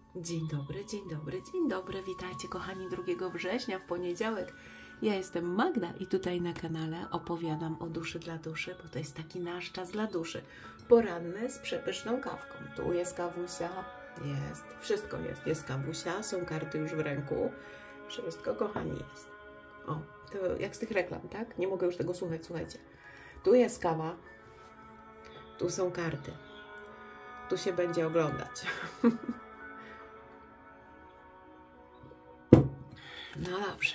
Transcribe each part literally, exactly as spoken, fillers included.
Dzień dobry, dzień dobry, dzień dobry. Witajcie kochani drugiego września w poniedziałek. Ja jestem Magda i tutaj na kanale opowiadam o duszy dla duszy, bo to jest taki nasz czas dla duszy. Poranny z przepyszną kawką. Tu jest kawusia, jest, wszystko jest. Jest kawusia, są karty już w ręku. Wszystko kochani jest. O, to jak z tych reklam, tak? Nie mogę już tego słuchać, słuchajcie. Tu jest kawa, tu są karty. Tu się będzie oglądać. No dobrze.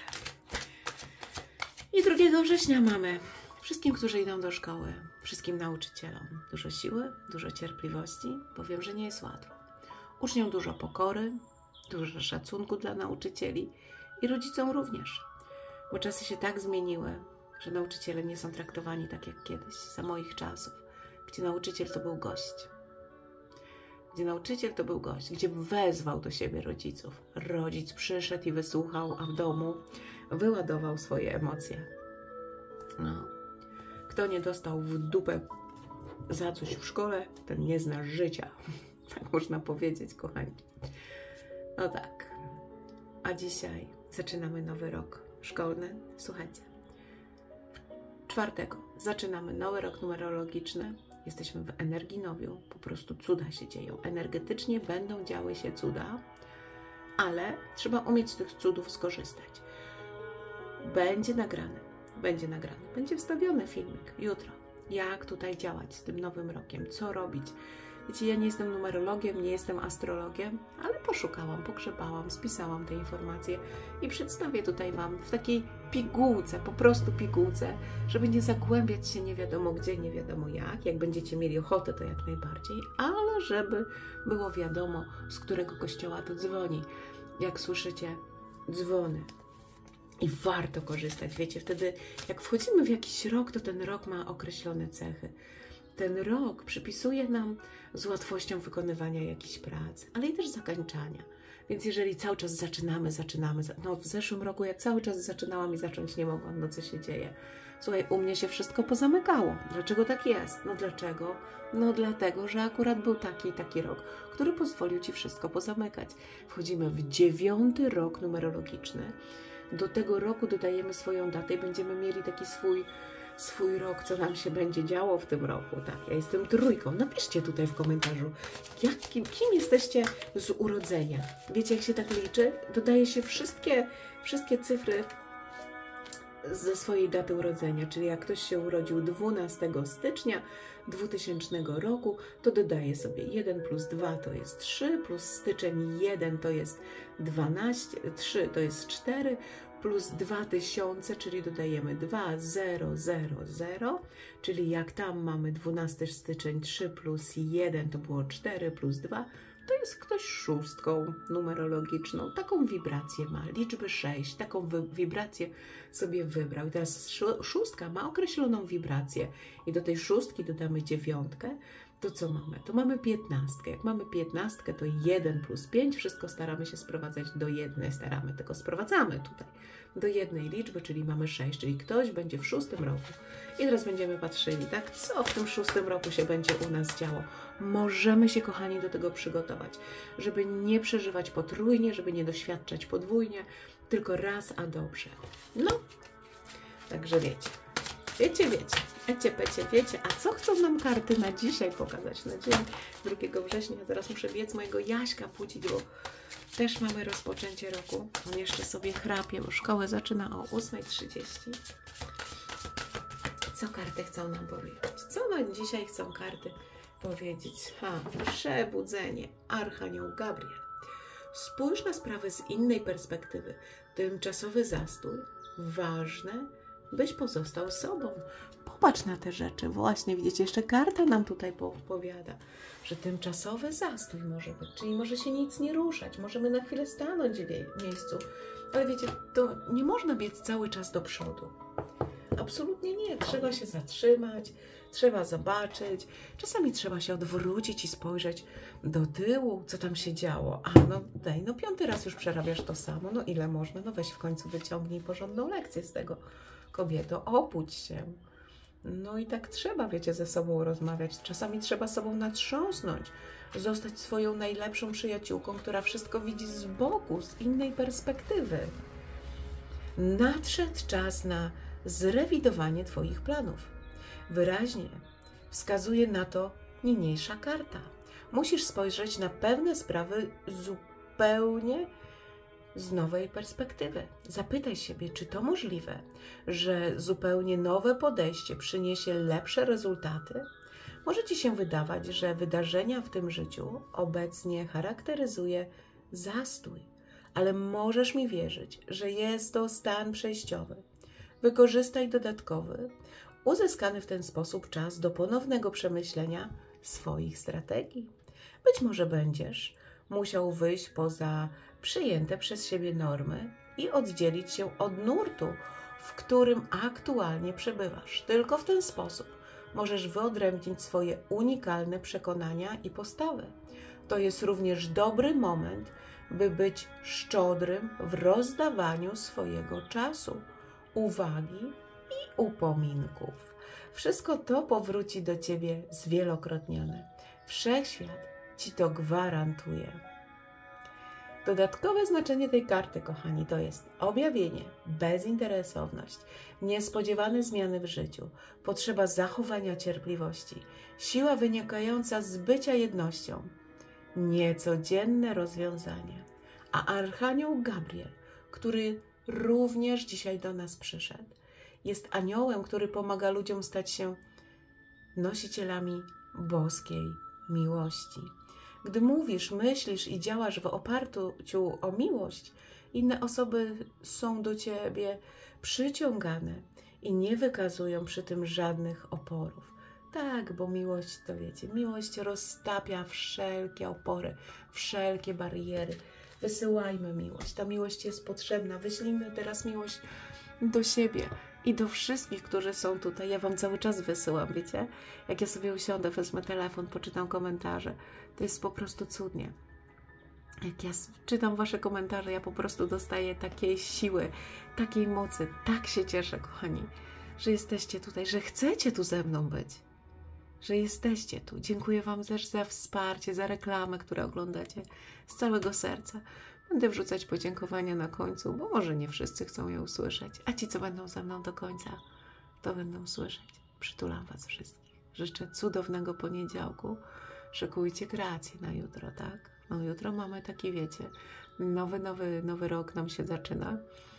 I drugiego września mamy. Wszystkim, którzy idą do szkoły, wszystkim nauczycielom dużo siły, dużo cierpliwości, bo wiem, że nie jest łatwo. Uczniom dużo pokory, dużo szacunku dla nauczycieli i rodzicom również. Bo czasy się tak zmieniły, że nauczyciele nie są traktowani tak jak kiedyś, za moich czasów, gdzie nauczyciel to był gość. Gdzie nauczyciel to był gość, gdzie wezwał do siebie rodziców. Rodzic przyszedł i wysłuchał, a w domu wyładował swoje emocje. No. Kto nie dostał w dupę za coś w szkole, ten nie zna życia. Tak można powiedzieć, kochani. No tak. A dzisiaj zaczynamy nowy rok szkolny. Słuchajcie. Czwartego zaczynamy nowy rok numerologiczny. Jesteśmy w energinowiu, po prostu cuda się dzieją. Energetycznie będą działy się cuda, ale trzeba umieć z tych cudów skorzystać. Będzie nagrane, będzie nagrane, będzie wstawiony filmik jutro. Jak tutaj działać z tym nowym rokiem, co robić. Wiecie, ja nie jestem numerologiem, nie jestem astrologiem, ale poszukałam, pogrzebałam, spisałam te informacje i przedstawię tutaj Wam w takiej pigułce, po prostu pigułce, żeby nie zagłębiać się nie wiadomo gdzie, nie wiadomo jak. Jak będziecie mieli ochotę, to jak najbardziej, ale żeby było wiadomo, z którego kościoła to dzwoni. Jak słyszycie, dzwony. I warto korzystać, wiecie, wtedy jak wchodzimy w jakiś rok, to ten rok ma określone cechy. Ten rok przypisuje nam z łatwością wykonywania jakichś prac, ale i też zakończania. Więc jeżeli cały czas zaczynamy, zaczynamy, no w zeszłym roku ja cały czas zaczynałam i zacząć nie mogłam, no co się dzieje? Słuchaj, u mnie się wszystko pozamykało. Dlaczego tak jest? No dlaczego? No dlatego, że akurat był taki i taki rok, który pozwolił Ci wszystko pozamykać. Wchodzimy w dziewiąty rok numerologiczny. Do tego roku dodajemy swoją datę i będziemy mieli taki swój swój rok, co nam się będzie działo w tym roku. Tak, ja jestem trójką. Napiszcie tutaj w komentarzu, jak, kim, kim jesteście z urodzenia. Wiecie, jak się tak liczy? Dodaje się wszystkie, wszystkie cyfry ze swojej daty urodzenia, czyli jak ktoś się urodził dwunastego stycznia dwutysięcznego roku, to dodaje sobie jeden plus dwa to jest trzy, plus styczeń jeden to jest dwanaście, trzy to jest cztery, plus dwa tysiące, czyli dodajemy dwa, zero, zero, zero, czyli jak tam mamy dwunasty styczeń, trzy plus jeden to było cztery, plus dwa, to jest ktoś szóstką numerologiczną. Taką wibrację ma, liczby sześć, taką wibrację sobie wybrał. I teraz szóstka ma określoną wibrację i do tej szóstki dodamy dziewiątkę. To co mamy? To mamy piętnastkę. Jak mamy piętnastkę, to jeden plus pięć. Wszystko staramy się sprowadzać do jednej. Staramy, tylko sprowadzamy tutaj do jednej liczby, czyli mamy sześć. Czyli ktoś będzie w szóstym roku. I teraz będziemy patrzyli, tak? Co w tym szóstym roku się będzie u nas działo? Możemy się, kochani, do tego przygotować, żeby nie przeżywać potrójnie, żeby nie doświadczać podwójnie, tylko raz, a dobrze. No, także wiecie. Wiecie, wiecie, ecie, pecie, wiecie, a co chcą nam karty na dzisiaj pokazać, na dzień drugiego września? Zaraz muszę biec mojego Jaśka budzić, bo też mamy rozpoczęcie roku. On jeszcze sobie chrapie, bo szkołę zaczyna o ósmej trzydzieści. Co karty chcą nam powiedzieć? Co nam dzisiaj chcą karty powiedzieć? Ha, przebudzenie, Archanioł Gabriel. Spójrz na sprawę z innej perspektywy. Tymczasowy zastój, ważne, byś pozostał sobą. Popatrz na te rzeczy. Właśnie, widzicie, jeszcze karta nam tutaj powiada, że tymczasowy zastój może być, czyli może się nic nie ruszać, możemy na chwilę stanąć w miejscu, ale wiecie, to nie można biec cały czas do przodu. Absolutnie nie. Trzeba się zatrzymać, trzeba zobaczyć. Czasami trzeba się odwrócić i spojrzeć do tyłu, co tam się działo. A no daj, no piąty raz już przerabiasz to samo. No ile można? No weź w końcu wyciągnij porządną lekcję z tego. Kobieto, obudź się. No i tak trzeba, wiecie, ze sobą rozmawiać. Czasami trzeba sobą natrząsnąć, zostać swoją najlepszą przyjaciółką, która wszystko widzi z boku, z innej perspektywy. Nadszedł czas na zrewidowanie Twoich planów. Wyraźnie wskazuje na to niniejsza karta. Musisz spojrzeć na pewne sprawy zupełnie z nowej perspektywy. Zapytaj siebie, czy to możliwe, że zupełnie nowe podejście przyniesie lepsze rezultaty? Może Ci się wydawać, że wydarzenia w tym życiu obecnie charakteryzuje zastój, ale możesz mi wierzyć, że jest to stan przejściowy. Wykorzystaj dodatkowy, uzyskany w ten sposób czas do ponownego przemyślenia swoich strategii. Być może będziesz musiał wyjść poza przyjęte przez siebie normy i oddzielić się od nurtu, w którym aktualnie przebywasz. Tylko w ten sposób możesz wyodrębnić swoje unikalne przekonania i postawy. To jest również dobry moment, by być szczodrym w rozdawaniu swojego czasu, uwagi i upominków. Wszystko to powróci do Ciebie zwielokrotnione. Wszechświat Ci to gwarantuje. Dodatkowe znaczenie tej karty, kochani, to jest objawienie, bezinteresowność, niespodziewane zmiany w życiu, potrzeba zachowania cierpliwości, siła wynikająca z bycia jednością, niecodzienne rozwiązanie. A Archanioł Gabriel, który również dzisiaj do nas przyszedł, jest aniołem, który pomaga ludziom stać się nosicielami boskiej miłości. Gdy mówisz, myślisz i działasz w oparciu o miłość, inne osoby są do Ciebie przyciągane i nie wykazują przy tym żadnych oporów. Tak, bo miłość, to wiecie, miłość roztapia wszelkie opory, wszelkie bariery. Wysyłajmy miłość. Ta miłość jest potrzebna. Wyślijmy teraz miłość do siebie i do wszystkich, którzy są tutaj. Ja Wam cały czas wysyłam, wiecie? Jak ja sobie usiądę, wezmę telefon, poczytam komentarze. To jest po prostu cudnie. Jak ja czytam Wasze komentarze, ja po prostu dostaję takiej siły, takiej mocy. Tak się cieszę, kochani, że jesteście tutaj, że chcecie tu ze mną być. Że jesteście tu. Dziękuję Wam też za wsparcie, za reklamy, które oglądacie z całego serca. Będę wrzucać podziękowania na końcu, bo może nie wszyscy chcą je usłyszeć, a ci, co będą ze mną do końca, to będą słyszeć. Przytulam Was wszystkich. Życzę cudownego poniedziałku. Szykujcie kreacje na jutro, tak? No jutro mamy taki, wiecie, nowy, nowy, nowy rok nam się zaczyna.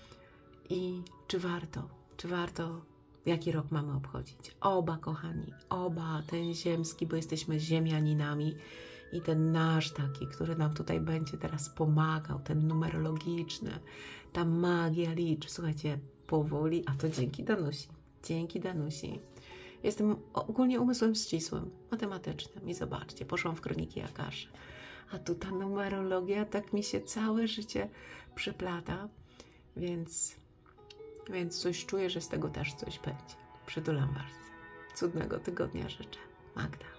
I czy warto, czy warto, jaki rok mamy obchodzić? Oba, kochani, oba, ten ziemski, bo jesteśmy ziemianinami, i ten nasz taki, który nam tutaj będzie teraz pomagał, ten numerologiczny, ta magia liczb. Słuchajcie, powoli, a to dzięki Danusi. Dzięki Danusi. Jestem ogólnie umysłem ścisłym, matematycznym i zobaczcie, poszłam w kroniki Akaszy. A tu ta numerologia tak mi się całe życie przyplata, więc, więc coś czuję, że z tego też coś będzie. Przytulam Was. Cudnego tygodnia życzę. Magda.